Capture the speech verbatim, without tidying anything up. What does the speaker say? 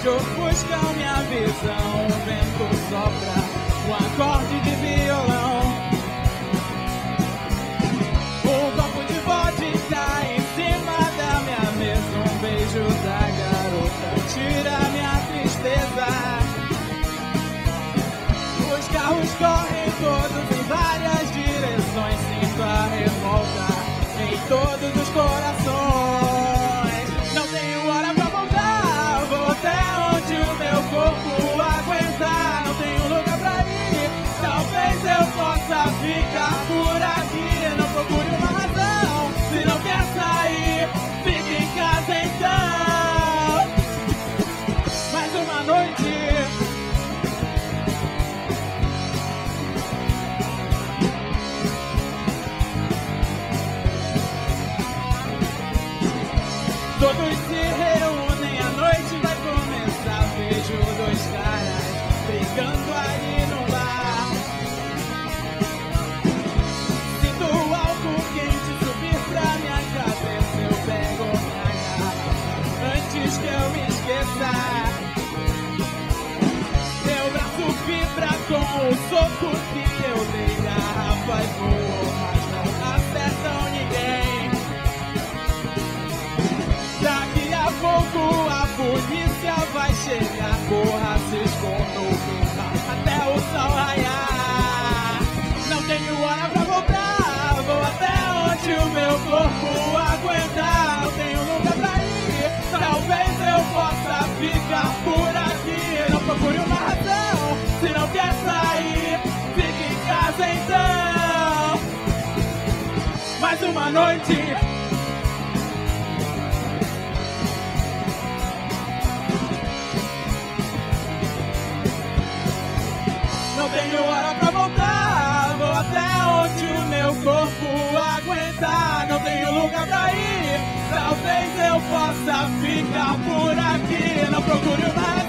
noite ofuscam minha visão. O vento sopra um acorde de violão. Um copo de vodka em cima da minha mesa. Um beijo da garota tira minha tristeza. Os carros correm todos em várias direções. Sinto a revolta em todos os corações. Não tenho hora pra voltar, vou até onde o meu corpo aguentar. Não tenho lugar pra ir, talvez eu possa ficar por aqui. Não procure uma razão, se não quer sair, fique em casa então. Mais uma noite. Todos se reúnem, a noite vai começar. Vejo dois caras brigando ali no bar. Sinto o álcool quente subir pra minha cabeça. Eu pego minha garrafa antes que eu me esqueça. Meu braço vibra com o soco que eu dei. Garrafas voam, mas não acertam ninguém. Daqui a pouco a polícia vai chegar. Corra, se esconda ou corra até o sol raiar. Não tenho hora pra voltar, vou até onde o meu corpo aguentar. Não tenho lugar pra ir, talvez eu possa ficar por aqui. Não procure uma razão, se não quer sair, fique em casa então. Mais uma noite. Não tenho hora pra voltar, vou até onde o meu corpo aguentar. Não tenho lugar pra ir, talvez eu possa ficar por aqui. Não procure uma